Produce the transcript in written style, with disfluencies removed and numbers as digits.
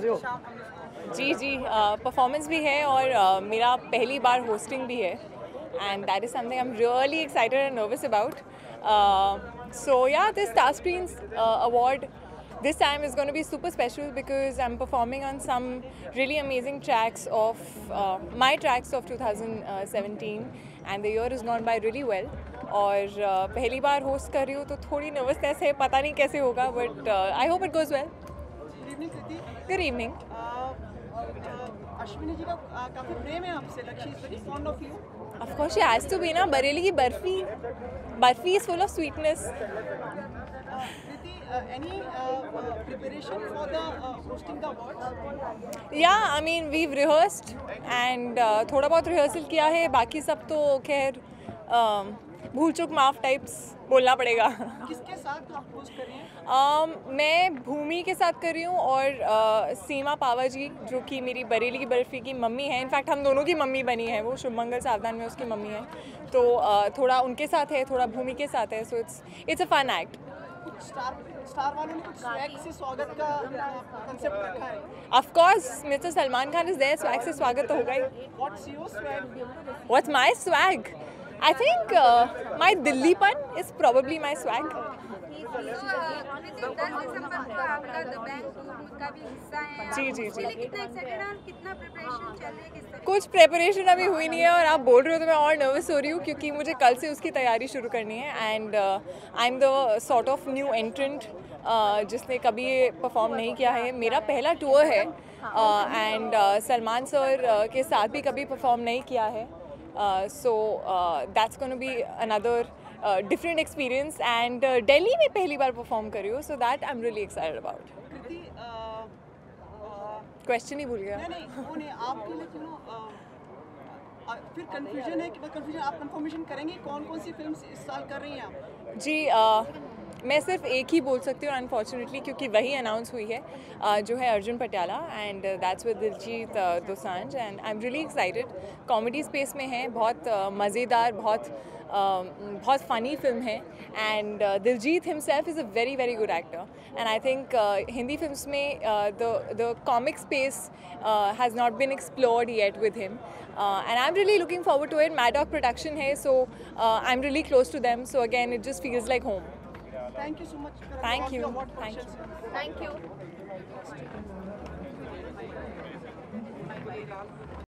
हो? जी जी, परफॉर्मेंस भी है और मेरा पहली बार होस्टिंग भी है and that is something I am really excited and nervous about. So yeah this Star Screens award this time is going to be super special because I'm performing on some really amazing tracks of my tracks of 2017 and the year has gone by really well. और पहली बार host कर रही हूँ तो थोड़ी nervousness है, पता नहीं कैसे होगा, but I hope it goes well. Good evening. Ashwini ji का काफी प्रेम है आपसे. Lakshya is very fond of you. Of course she has to be ना. बरेली की barfi. Barfi is full of sweetness. Kriti, any preparation for the hosting the awards? Yeah, I mean we've rehearsed and थोड़ा बहुत rehearsal किया है. बाकी सब तो खैर भूल चूक माफ टाइप्स बोलना पड़ेगा. किसके साथ आप होस्ट कर रही हैं? मैं भूमि के साथ कर रही हूँ और सीमा पावा जी जो कि मेरी बरेली की बर्फ़ी की मम्मी है. इनफैक्ट हम दोनों की मम्मी बनी है. वो शुभमंगल सावधान में उसकी मम्मी है. तो थोड़ा उनके साथ है, थोड़ा भूमि के साथ है. So it's a fun act. कुछ स्टार वालों ने कुछ स्वैग से स्वागत का कांसेप्ट रखा है. Of course Mister Salman Khan is there. Swag से स्वागत तो होगा ही. What's your swag? What's my swag? I think my दिल्लीपन इज प्रोबेबली माय स्वैग. जी जी जी. कुछ प्रेपरेशन अभी हुई नहीं है और आप बोल रहे हो तो मैं और नर्वस हो रही हूँ क्योंकि मुझे कल से उसकी तैयारी शुरू करनी है. And I am the sort of new entrant जिसने कभी ये परफॉर्म नहीं किया है. मेरा पहला टूर है एंड सलमान सर के साथ भी कभी परफॉर्म नहीं किया है. So that's gonna be another different experience and Delhi में पहली बार परफॉर्म कर रही हूँ. So that I am really excited about. Kriti, question ही भूल गया. नहीं वो नहीं आपके लिए फिर कंफ्यूजन है कि कंफ्यूजन आप कंफर्मेशन करेंगे कौन कौन सी फिल्म इस साल कर रही हैं आप? जी मैं सिर्फ एक ही बोल सकती हूँ अनफॉर्चुनेटली क्योंकि वही अनाउंस हुई है जो है Arjun Patiala and that's with Diljit Dosanjh. And I am really excited. Comedy space में है, बहुत मज़ेदार, बहुत फ़नी फिल्म है. And Diljit himself is a very very good actor and I think Hindi films में the comic space has not been explored yet with him. And I'm really looking forwad to it. Mad Dog production hai, so I'm really close to them. So again, it just feels like home. Thank you so much. Thank you. Thank you. Thank you.